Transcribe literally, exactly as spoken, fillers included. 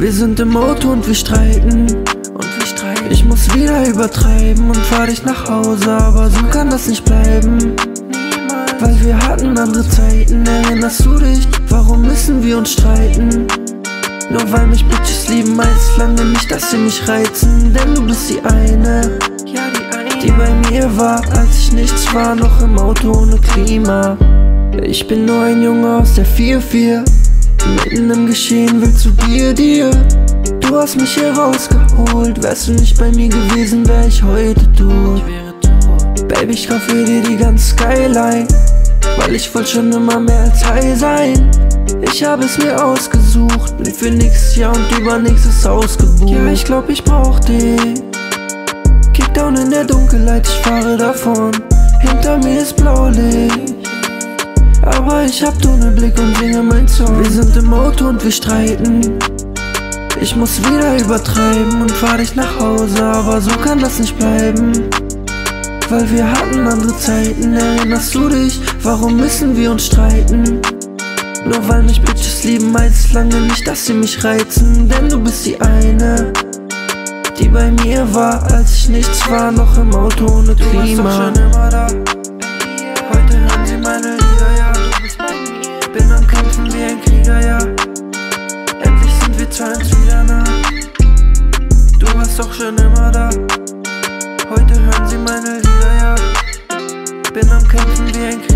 Wir sind im Auto und wir streiten. Und wir streiten. Ich muss wieder übertreiben und fahr dich nach Hause, aber so kann das nicht bleiben. Niemals. Weil wir hatten andere Zeiten, erinnerst du dich? Warum müssen wir uns streiten? Nur weil mich Bitches lieben, heißt lange nicht, dass sie mich reizen. Denn du bist die eine, ja, die eine, die bei mir war, als ich nichts war, noch im Auto ohne Klima. Ich bin nur ein Junge aus der vier vier, mitten im Geschehen will zu dir, dir. Du hast mich hier rausgeholt, wärst du nicht bei mir gewesen, wär ich heute tot. Baby, ich kaufe dir die ganze Skyline, weil ich wollte schon immer mehr als high sein. Ich habe es mir ausgesucht, bin für nächstes Jahr und übernächstes ausgebucht. Ja, ich glaub, ich brauch dich. Kickdown in der Dunkelheit, ich fahre davon. Hinter mir ist Blaulicht, aber ich hab Tunnelblick und singe mein Song. Wir sind im Auto und wir streiten. Ich muss wieder übertreiben und fahr dich nach Hause, aber so kann das nicht bleiben. Weil wir hatten andere Zeiten, erinnerst du dich? Warum müssen wir uns streiten? Nur weil mich Bitches lieben, heißt lange nicht, dass sie mich reizen. Denn du bist die eine, die bei mir war, als ich nichts war, noch im Auto ohne Klima. Du warst doch schon immer da. Heute hören sie meine Lieder, ja. Du bist bei mir. Bin am Kämpfen wie ein Krieger, ja. Endlich sind wir zwei uns wieder nah. Du warst doch schon immer da. Heute hören sie meine Lieder, ja. Bin am Kämpfen wie ein Krieger.